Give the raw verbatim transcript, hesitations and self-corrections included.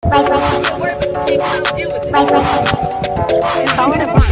Don't worry, but you can't come deal with it.